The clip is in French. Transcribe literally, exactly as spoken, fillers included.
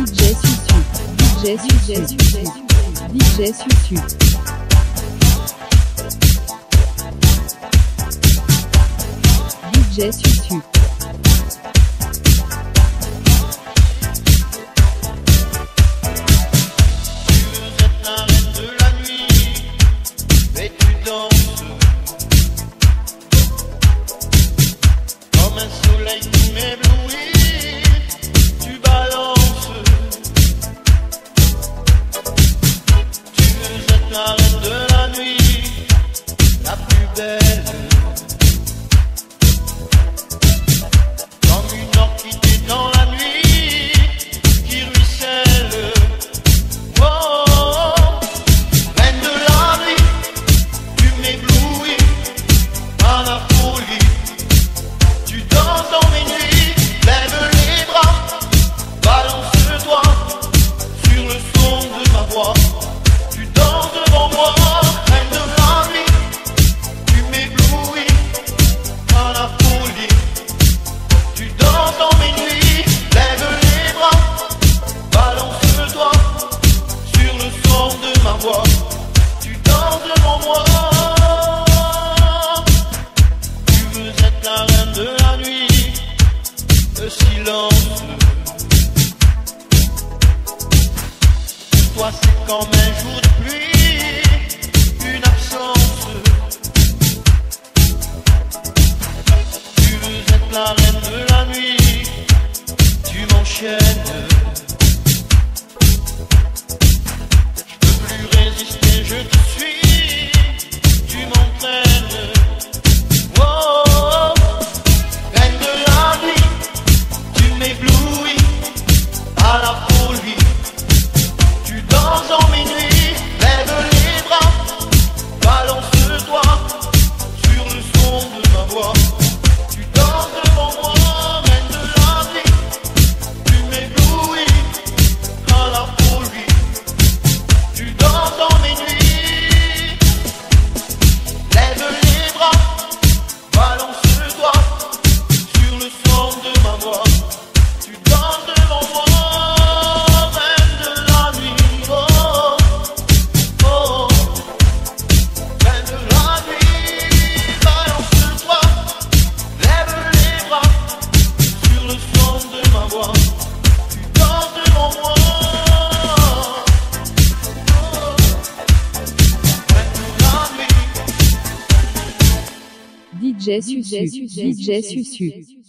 D J Susu, D J Susu, D J Susu. D J Susu. Toi c'est comme un jour de pluie, une absence. Tu veux être la reine de la nuit, tu m'enchaînes. Je peux plus résister, je te suis, tu m'entraînes. Oh, reine de la nuit, tu m'éblouis à la folie. Dans mes nuits, lève les bras, balance-toi sur le son de ma voix. Tu danses devant moi, reine de la vie, tu m'éblouis à la folie. Tu danses dans mes nuits, lève les bras, balance-toi sur le son de ma voix. Tu danses devant moi. D J Susu, D J Susu.